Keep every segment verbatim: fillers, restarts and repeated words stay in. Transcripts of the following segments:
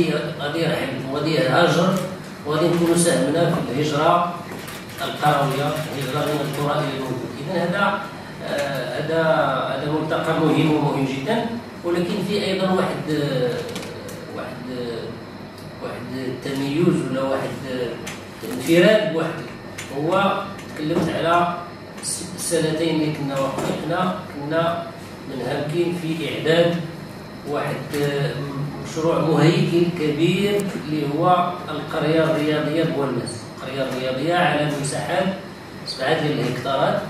غادي غادي يرحل وغادي يهاجر وغادي نكونوا ساهمنا في الهجره القرويه، الهجره من القرى الى المدن. اذا هذا هذا هذا ملتقى مهم ومهم جدا، ولكن فيه ايضا واحد واحد واحد التميز ولا واحد انفراد بواحد. هو تكلمت على السنتين اللي كنا وقفنا كنا منهمكين في اعداد واحد مشروع مهيكل كبير اللي هو القريه الرياضيه بوالماس. القريه الرياضيه على مساحات سبعه ديال الهكتارات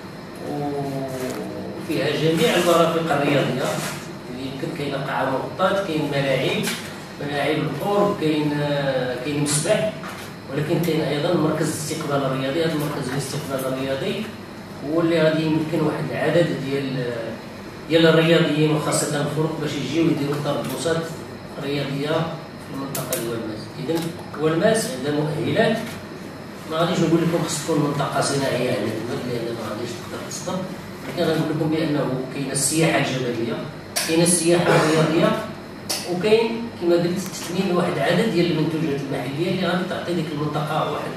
وفيها جميع المرافق الرياضيه اللي يمكن كاين قاعه مغطاه، كاين ملاعب ملاعب القرب، كاين كاين مسبح، ولكن كاين ايضا مركز الاستقبال الرياضي. هذا المركز الاستقبال الرياضي هو اللي غادي يمكن واحد العدد ديال ديال الرياضيين وخاصه الفرق باش يجيو يديروا تربصات رياضيه في المنطقه ديال والماس. اذا والماس عندها مؤهلات. ما غاديش نقول لكم خص تكون منطقه صناعيه على المد لان ما غاديش تقدر تصدر، ولكن غنقول لكم بانه كاينه السياحه الجبليه، كاينه السياحه الرياضيه، وكاين كما قلت تثمين واحد عدد ديال المنتوجات المحليه اللي غادي تعطي ديك المنطقه واحد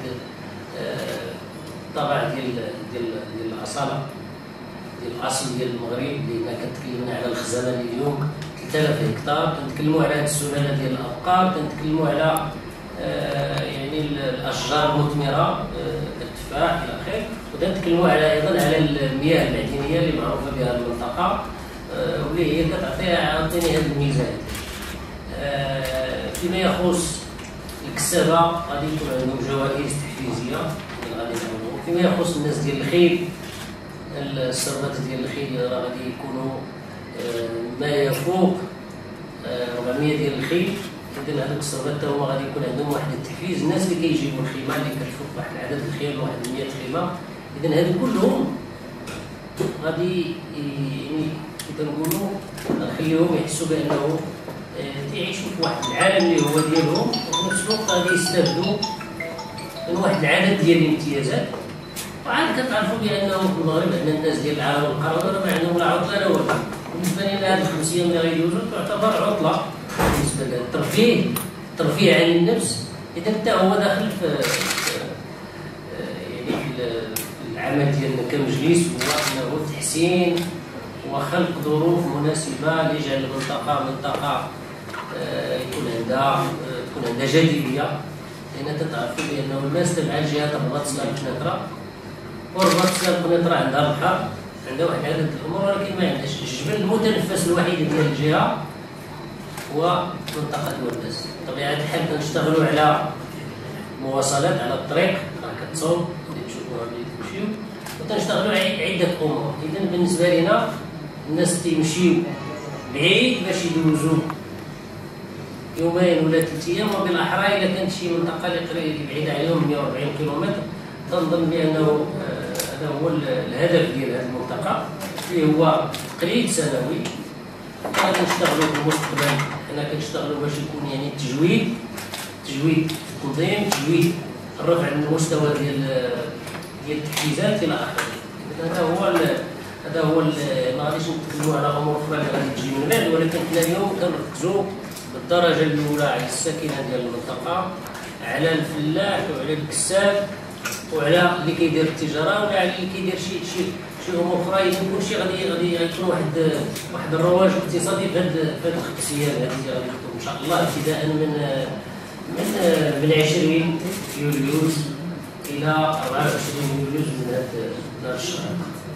الطابع ديال ديال ديال الاصاله ديال الاصل ديال المغرب. اللي كنتكلمنا على الخزانه اليوم ثلاثة آلاف هكتار، كنتكلموا على هذه السلاله ديال الابقار، كنتكلموا على آه يعني الاشجار المثمره، آه التفاح الى اخره، وكنتكلموا على ايضا على المياه المعدنيه اللي معروفه بها المنطقه، آه واللي هي كتعطي عاوتاني هذه الميزات. آه فيما يخص الكسابه غادي يكون عندهم جوائز تحفيزيه اللي غادي يعملوا. فيما يخص الناس ديال الخيل، السربات ديال الخيل راه غادي يكونوا آه ما يفوق آه أربعمية ديال الخيل. اذا هذوك السربات هما غادي يكون عندهم واحد التحفيز. الناس اللي كيجيبوا الخيمه اللي كتفوق واحد العدد الخيل واحد مية خيمه، اذا هذو كلهم غادي يعني كنقولوا نخليهم يحسوا بانه يعيشوا في واحد العالم اللي هو ديالهم، وفي نفس الوقت غادي يستافدوا من واحد العدد ديال الامتيازات. وعاد كتعرفوا بانه في المغرب عندنا الناس ديال العالم القروي راه ما عندهم لا عطله لا والو. بالنسبه لنا هذه الخمس ايام اللي غيدوزوا تعتبر عطله بالنسبه لنا، الترفيه الترفيه عن النفس. اذا حتى هو داخل في يعني في العمل ديالنا كمجلس هو انه تحسين وخلق ظروف مناسبه لجعل المنطقه منطقه يكون عندها تكون عندها جاذبيه. لان تتعرفوا بانه الناس تبع الجهات الرباط سلام قنيطره، والرباط سلام قنيطره عندها البحر، عندها واحد عدد الامور، ولكن ما عندهاش الجبل. المتنفس الوحيد ديال الجهه هو منطقه والماس. بطبيعه الحال كنشتغلوا على مواصلات على الطريق راه كتصوب اللي تشوفوها ملي تمشيو، وتنشتغلوا على عده امور. اذا بالنسبه لنا الناس تيمشيو بعيد باش يدوزوا يومين ولا ثلاث ايام، وبالاحرى الا كانت شي منطقه اللي بعيده عليهم مية وأربعين كيلومتر تنظن بانه هذا هو الهدف ديال هذه المنطقه اللي هو تقليد سنوي. غادي نشتغلوا في المستقبل، حنا كنشتغلوا باش يكون يعني التجويد تجويد التنظيم، تجويد الرفع من المستوى ديال ديال التحفيزات الى اخره. هذا هو هذا هو ما غاديش نتكلموا على امور اخرى اللي غادي تجي من بعد، ولكن حنا اليوم كنركزوا بالدرجه الاولى على الساكنه ديال المنطقه، على الفلاح وعلى الكساب وعلى اللي كيدير التجاره وعلى اللي كيدير شي شي شي امور اخرى. يكون شي غادي غادي يكون واحد واحد الرواج اقتصادي في هذه في هذه الخمس ايام هذه اللي غادي نخدموا ان شاء الله، ابتداء من من من عشرين يوليوز الى أربعة وعشرين يوليوز من هذا الشهر.